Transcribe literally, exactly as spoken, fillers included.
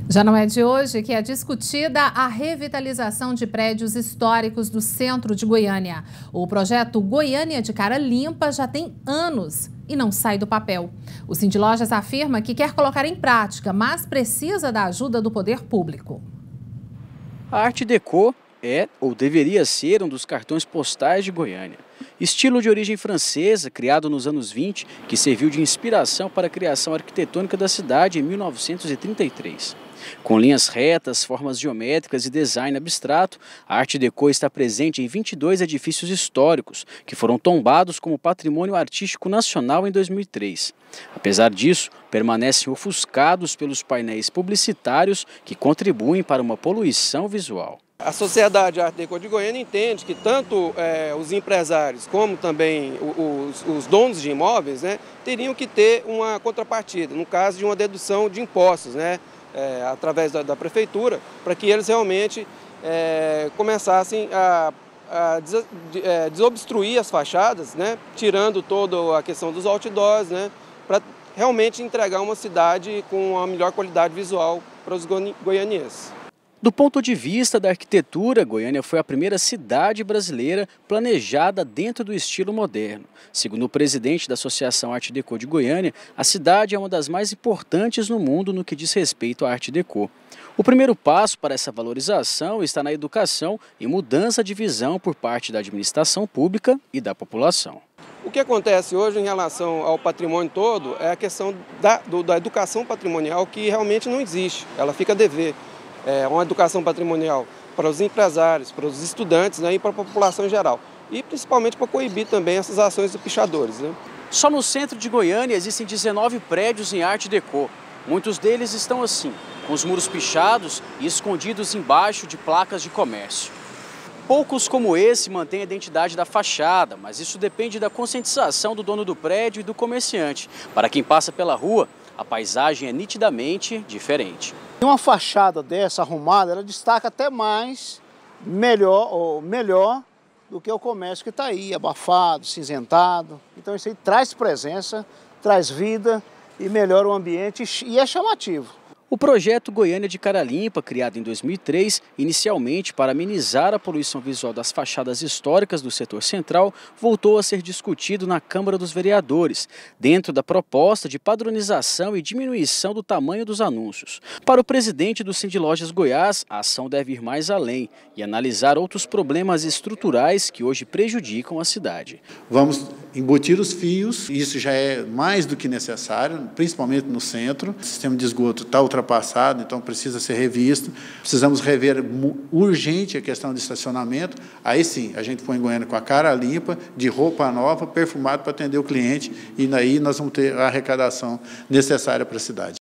Já não é de hoje que é discutida a revitalização de prédios históricos do centro de Goiânia. O projeto Goiânia de Cara Limpa já tem anos e não sai do papel. O Sindlojas afirma que quer colocar em prática, mas precisa da ajuda do poder público. A Art Deco é, ou deveria ser, um dos cartões postais de Goiânia. Estilo de origem francesa, criado nos anos vinte, que serviu de inspiração para a criação arquitetônica da cidade em mil novecentos e trinta e três. Com linhas retas, formas geométricas e design abstrato, a Art Deco está presente em vinte e dois edifícios históricos, que foram tombados como Patrimônio Artístico Nacional em dois mil e três. Apesar disso, permanecem ofuscados pelos painéis publicitários que contribuem para uma poluição visual. A Sociedade Art Deco de Goiânia entende que tanto é, os empresários como também os, os donos de imóveis, né, teriam que ter uma contrapartida, no caso de uma dedução de impostos, né, é, através da, da prefeitura, para que eles realmente é, começassem a, a des, é, desobstruir as fachadas, né, tirando toda a questão dos outdoors, né, para realmente entregar uma cidade com a melhor qualidade visual para os goianienses. Do ponto de vista da arquitetura, Goiânia foi a primeira cidade brasileira planejada dentro do estilo moderno. Segundo o presidente da Associação Art Deco de Goiânia, a cidade é uma das mais importantes no mundo no que diz respeito à Art Deco. O primeiro passo para essa valorização está na educação e mudança de visão por parte da administração pública e da população. O que acontece hoje em relação ao patrimônio todo é a questão da, do, da educação patrimonial, que realmente não existe, ela fica a dever. É uma educação patrimonial para os empresários, para os estudantes, né, e para a população em geral. E principalmente para coibir também essas ações de pichadores, né? Só no centro de Goiânia existem dezenove prédios em Art Deco. Muitos deles estão assim, com os muros pichados e escondidos embaixo de placas de comércio. Poucos como esse mantêm a identidade da fachada, mas isso depende da conscientização do dono do prédio e do comerciante. Para quem passa pela rua, a paisagem é nitidamente diferente. Uma fachada dessa arrumada, ela destaca até mais, melhor, ou melhor do que o comércio que está aí, abafado, cinzentado. Então isso aí traz presença, traz vida e melhora o ambiente e é chamativo. O projeto Goiânia de Cara Limpa, criado em dois mil e três, inicialmente para amenizar a poluição visual das fachadas históricas do setor central, voltou a ser discutido na Câmara dos Vereadores, dentro da proposta de padronização e diminuição do tamanho dos anúncios. Para o presidente do Sindlojas Goiás, a ação deve ir mais além e analisar outros problemas estruturais que hoje prejudicam a cidade. Vamos embutir os fios, isso já é mais do que necessário, principalmente no centro. O sistema de esgoto está ultrapassado, então precisa ser revisto. Precisamos rever urgente a questão de estacionamento. Aí sim, a gente põe em Goiânia com a cara limpa, de roupa nova, perfumado para atender o cliente, e aí nós vamos ter a arrecadação necessária para a cidade.